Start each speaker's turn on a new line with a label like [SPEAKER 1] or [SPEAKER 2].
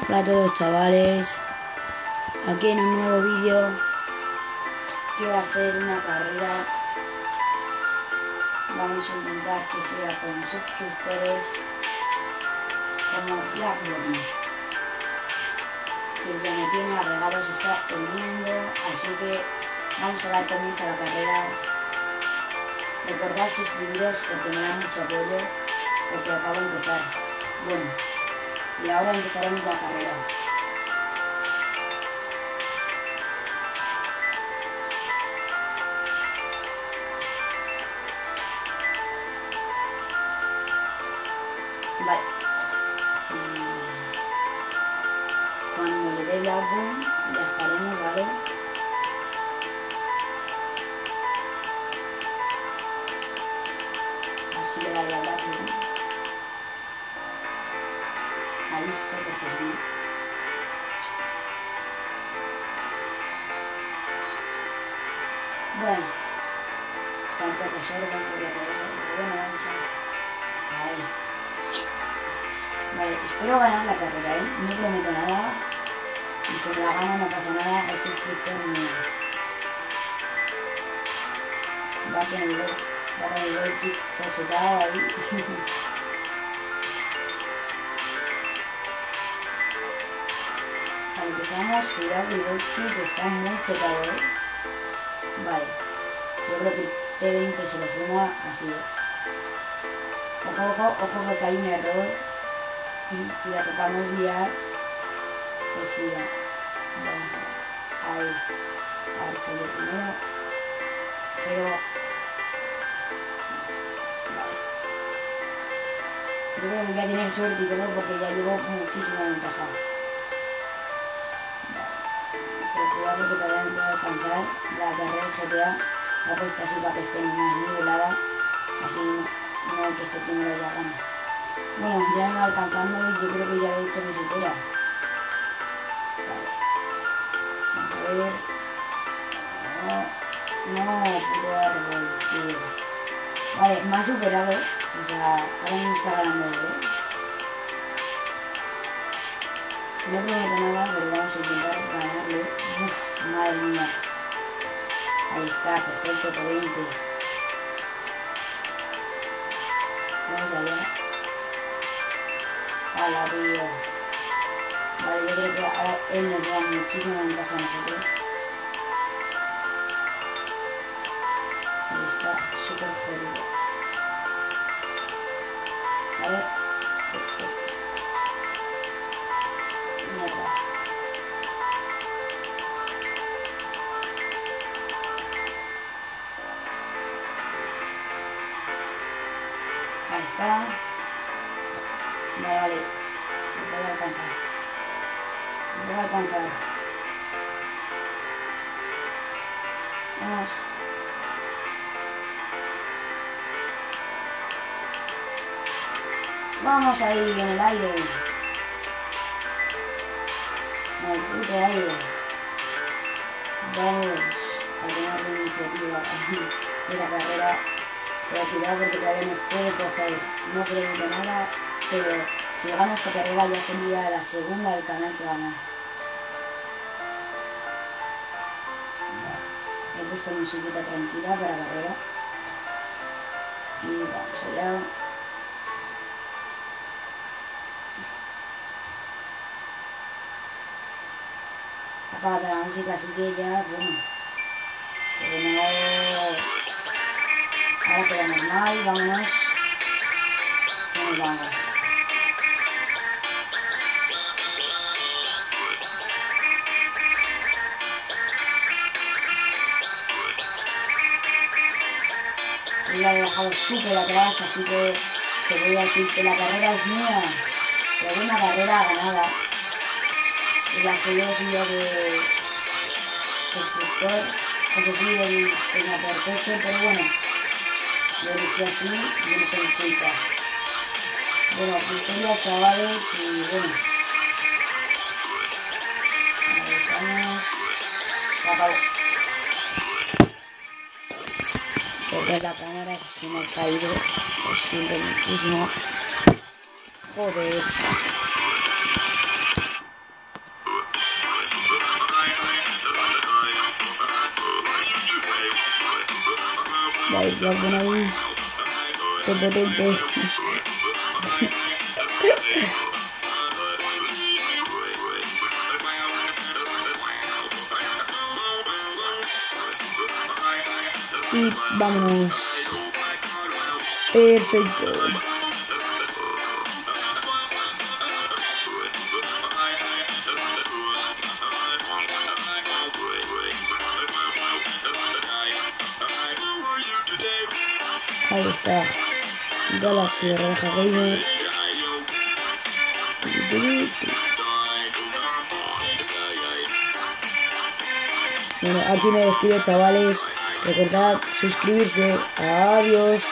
[SPEAKER 1] Hola a todos chavales, aquí en un nuevo vídeo que va a ser una carrera. Vamos a intentar que sea con suscriptores como Blackburn, que ya me tiene a regalos, está uniendo, así que vamos a dar comienzo a la carrera. Recordad suscribiros porque me da mucho apoyo, porque acabo de empezar. Bueno, y ahora empezaremos la carrera. Vale. Cuando le dé Blackburn ya estaremos, ¿vale? Así le daría Blackburn. Está listo porque si no... Bueno, está un poco sordo por lo que veo, pero bueno, vamos a ver. Ahí. Vale, espero ganar la carrera, ¿eh? No prometo nada. Y si me la gano no pasa nada, el suscriptor mío. Va con el gol cachetado ahí. Vale, empezamos, cuidado que el gol kick está muy chetado, ¿eh? Vale, yo creo que el T20 se lo fuma, así es. Ojo, ojo, ojo porque hay un error y la tocamos liar. Pues mira, vamos a ver, ahí, a ver que yo primero, pero, vale, yo creo que voy a tener suerte y todo porque ya llevo muchísima ventaja. Vale, pero cuidado porque todavía me puedo alcanzar la carrera del GTA, la he puesto así para que esté más nivelada, así no que este primero ya gana. Bueno, ya me va alcanzando y yo creo que ya de hecho me supera. Vamos a ver. No, puto árbol, tío. Vale, me ha superado. O sea, ahora me está ganando él, ¿eh? No prometo nada, pero vamos a intentar ganarle. Uff, madre mía. Ahí está, perfecto, por 20. Vamos allá. Hola, tío. Vale, yo creo que ahora él nos da muchísima ventaja a nosotros. Ahí está, súper jodido. Vale, perfecto. Mierda. Ahí está. Vale, me voy a alcanzar. Me voy a alcanzar. Vamos. Vamos ahí en el aire. En el puto aire. Vamos a tomar la iniciativa de la carrera. Voy a tirar porque todavía nos puede coger. No pregunto nada, pero si gano esta carrera ya sería la segunda del canal que ganas. He puesto musiquita tranquila para carrera. Y vamos allá. Apágate la música, así que ya, bueno. Pero no... Ahora queda normal, vámonos. Vamos. La he dejado súper atrás, así que te voy a decir que la carrera es mía. Segunda carrera ganada. Y la que yo soy yo de suscriptor, eso sí, en la perfección, pero bueno, lo elegí así y no tengo culpa. Bueno, victoria chavales y bueno. Ahí estamos. Se acabó. Porque la cámara se me ha caído. Lo siento muchísimo. Joder. like, ya pon ahí. Qué potente. Y vámonos. Perfecto. Ahí está. Galaxy Roja Gamer. Bueno, aquí me despido, chavales. Recordad suscribirse. Adiós.